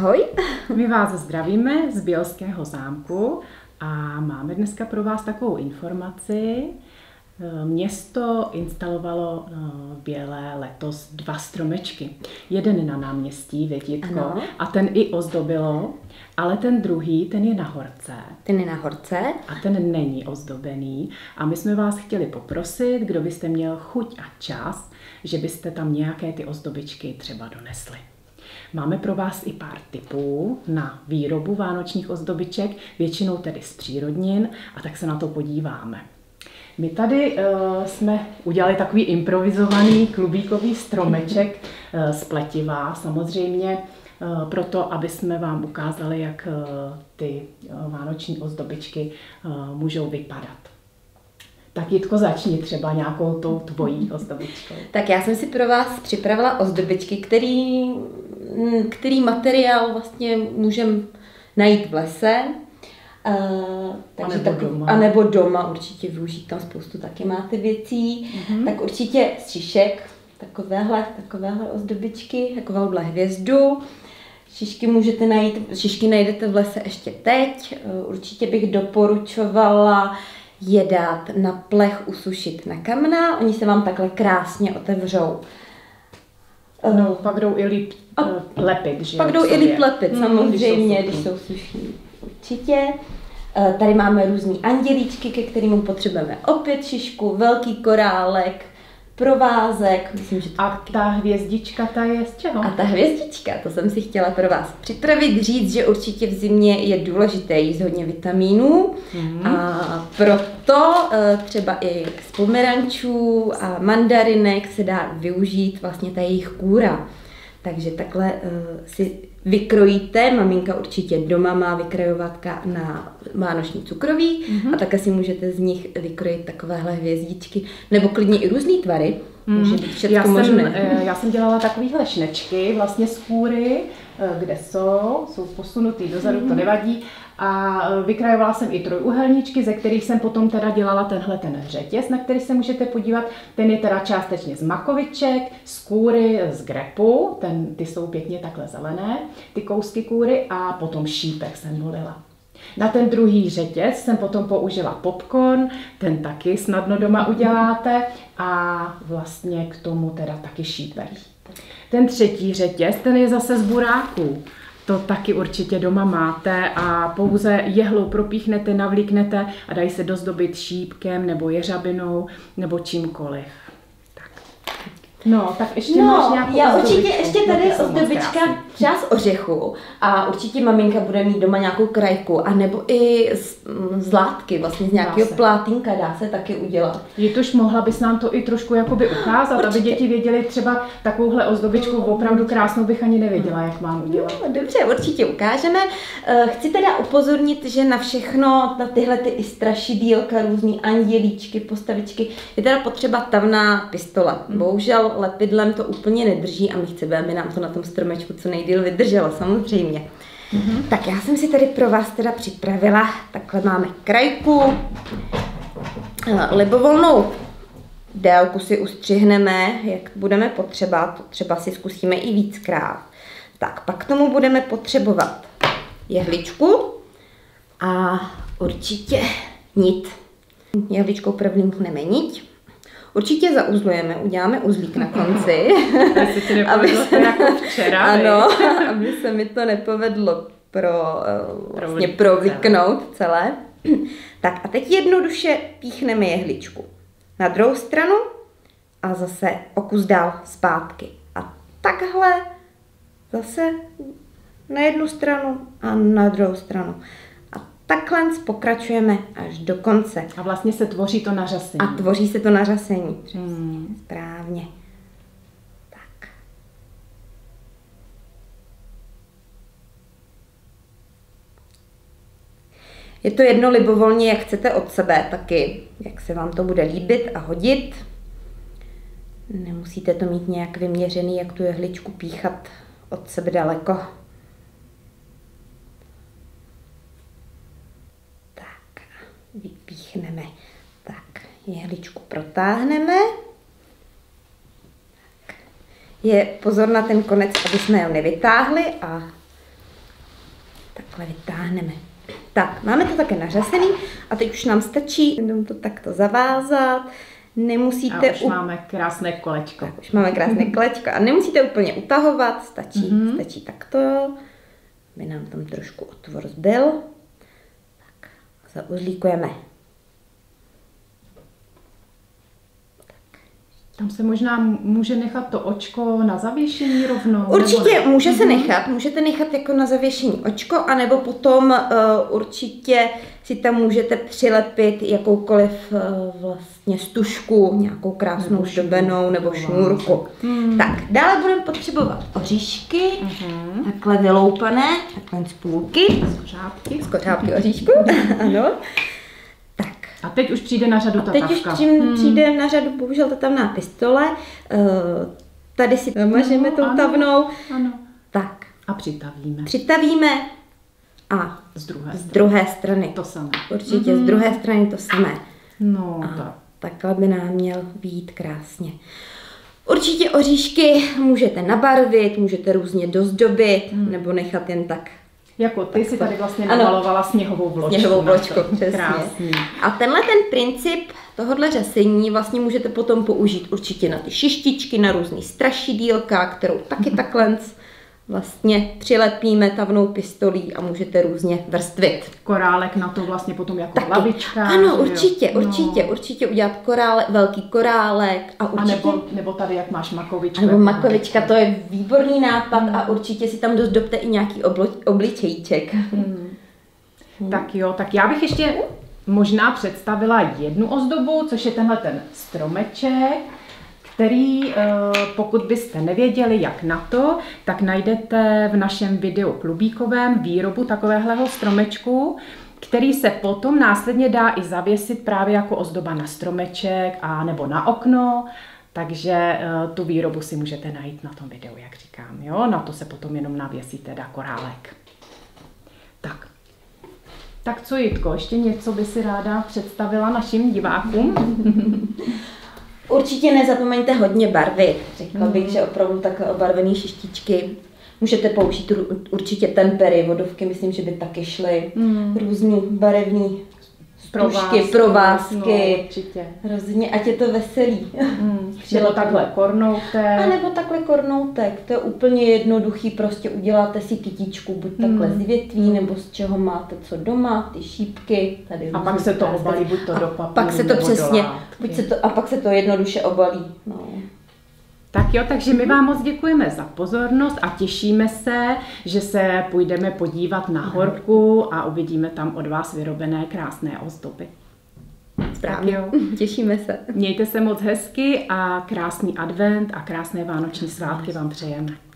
Ahoj. My vás zdravíme z Bělského zámku a máme dneska pro vás takovou informaci. Město instalovalo v Bělé letos 2 stromečky. Jeden na náměstí, Větítko, a ten i ozdobilo, ale ten druhý, ten je na horce. Ten je na horce. A ten není ozdobený. A my jsme vás chtěli poprosit, kdo byste měl chuť a čas, že byste tam nějaké ty ozdobičky třeba donesli. Máme pro vás i pár tipů na výrobu vánočních ozdobiček, většinou tedy z přírodnin, a tak se na to podíváme. My tady jsme udělali takový improvizovaný klubíkový stromeček z pletiva, samozřejmě proto, aby jsme vám ukázali, jak ty vánoční ozdobičky můžou vypadat. Tak Jitko, začni třeba nějakou tou tvojí ozdobičkou. Tak já jsem si pro vás připravila ozdobičky, který materiál vlastně můžeme najít v lese. A nebo doma určitě využít, tam spoustu taky máte věcí. Tak určitě z šišek, takovéhle ozdobičky, takovouhle hvězdu. Šišky najdete v lese ještě teď. Určitě bych doporučovala je dát na plech usušit na kamna, oni se vám takhle krásně otevřou. No, pak jdou i lepit, že? Pak jdou i lepit, samozřejmě, když jsou suší. Určitě. Tady máme různý andělíčky, ke kterému potřebujeme opět šišku, velký korálek, provázek. Myslím, že a ta hvězdička, ta je z čeho? A ta hvězdička, to jsem si chtěla pro vás připravit, říct, že určitě v zimě je důležité jíst hodně vitamínů. A proto třeba i z pomerančů a mandarinek se dá využít vlastně ta jejich kůra. Takže takhle si vykrojíte, maminka určitě doma má vykrajovátka na vánoční cukroví a také si můžete z nich vykrojit takovéhle hvězdičky, nebo klidně i různý tvary, může být všechno možné. Já jsem dělala takovýhle šnečky vlastně z kůry, kde jsou posunutý dozadu, to nevadí. A vykrajovala jsem i trojúhelníčky, ze kterých jsem potom teda dělala ten řetěz, na který se můžete podívat. Ten je teda částečně z makoviček, z kůry, z grepu, ty jsou pěkně takhle zelené, ty kousky kůry, a potom šípek jsem volila. Na ten druhý řetěz jsem potom použila popcorn, ten taky snadno doma uděláte, a vlastně k tomu teda taky šípek. Ten třetí řetěz, ten je zase z buráků. To taky určitě doma máte a pouze jehlou propíchnete, navlíknete a dají se dozdobit šípkem nebo jeřabinou nebo čímkoliv. Tak. No, tak ještě máš nějakou já určitě ještě tady ozdobička třeba z ořechu a určitě maminka bude mít doma nějakou krajku, anebo i z látky, vlastně z nějakého plátínka dá se taky udělat. Jituš, mohla bys nám to i trošku jakoby ukázat, určitě. Aby děti věděly třeba takovouhle ozdobičku, opravdu krásnou bych ani nevěděla, jak mám udělat. No, dobře, určitě ukážeme. Chci teda upozornit, že na všechno, na tyhle ty strašidílka, různý andělíčky, postavičky, je teda potřeba tavná pistole. Bohužel lepidlem to úplně nedrží a my chceme, aby nám to na tom stromečku co nejdýl vydrželo, samozřejmě. Tak já jsem si tady pro vás teda připravila, takhle máme krajku, libovolnou délku si ustřihneme, jak budeme potřebovat, třeba si zkusíme i víckrát. Tak, pak k tomu budeme potřebovat jehličku a určitě nit. Jehličkou prvnímkneme niť. Určitě zauzlujeme, uděláme uzlík na konci. Ano, aby se mi to nepovedlo provlíknout celé. Tak a teď jednoduše píchneme jehličku na druhou stranu a zase o kus dál zpátky. A takhle zase na jednu stranu a na druhou stranu. Takhle pokračujeme až do konce. A vlastně se tvoří to nařasení. A tvoří se to nařasení. Přesně, správně. Tak. Je to jedno libovolně, jak chcete od sebe taky, jak se vám to bude líbit a hodit. Nemusíte to mít nějak vyměřený, jak tu jehličku píchat od sebe daleko. Vypíchneme. Tak, jehličku protáhneme. Tak. Je pozor na ten konec, aby jsme ho nevytáhli a takhle vytáhneme. Tak, máme to také nařazený a teď už nám stačí jenom to takto zavázat. Nemusíte a už máme krásné kolečko. Tak, už máme krásné kolečko a nemusíte úplně utahovat, stačí takto, aby nám tam trošku otvor zbyl. Tak, zauzlíkujeme. Tam se možná může nechat to očko na zavěšení rovnou? Určitě může se nechat, můžete nechat jako na zavěšení očko, anebo potom určitě si tam můžete přilepit jakoukoliv vlastně stužku, nějakou krásnou zdobenou nebo šňůrku. Tak, dále budeme potřebovat oříšky, takhle vyloupané, takhle z půlky. Z kořápky oříšku, ano. A teď už přijde na řadu tatavka. Teď už přijde na řadu bohužel tatavná pistole. Tady si namažeme tou tavnou. Ano. Tak. A přitavíme. Přitavíme a z druhé strany. To samé. Určitě z druhé strany to samé. No, a takhle by nám měl být krásně. Určitě oříšky můžete nabarvit, můžete různě dozdobit, nebo nechat jen tak. Jako ty si tady vlastně namalovala sněhovou vločku. Sněhovou vločku, přesně. Krásný. A tenhle ten princip tohohle řasení vlastně můžete potom použít určitě na ty šištičky, na různý strašidílka, kterou taky takhle vlastně přilepíme tavnou pistolí a můžete různě vrstvit. Korálek na to vlastně potom jako taky. lavička. Ano, určitě udělat korálek, velký korálek. A určitě... nebo tady, jak máš makovičku. Nebo makovička, to je výborný nápad a určitě si tam dozdobte i nějaký obličejček. Tak jo, tak já bych ještě možná představila jednu ozdobu, což je tenhle ten stromeček, který, pokud byste nevěděli, jak na to, tak najdete v našem videu klubíkovém výrobu takového stromečku, který se potom následně dá i zavěsit právě jako ozdoba na stromeček a nebo na okno, takže tu výrobu si můžete najít na tom videu, jak říkám, jo? Na to se potom jenom navěsí teda korálek. Tak co, Jitko, ještě něco by si ráda představila našim divákům? Určitě nezapomeňte hodně barvit. Řekla bych, že opravdu takhle obarvené šištičky. Můžete použít určitě tempery, vodovky, myslím, že by taky šly. Různý barevný stužky, provázky. No, určitě. Rozhodně, ať je to veselý. Nebo takhle kornoutek. A nebo takhle kornoutek. To je úplně jednoduchý, prostě uděláte si kytičku, buď takhle z větví, nebo z čeho máte co doma, ty šípky. Tady a pak se to obalí, buď to do papíru, pak se to přesně, a pak se to jednoduše obalí. No. Tak jo, takže my vám moc děkujeme za pozornost a těšíme se, že se půjdeme podívat na horku a uvidíme tam od vás vyrobené krásné ozdoby. Správně, těšíme se. Mějte se moc hezky a krásný advent a krásné vánoční svátky vám přejeme.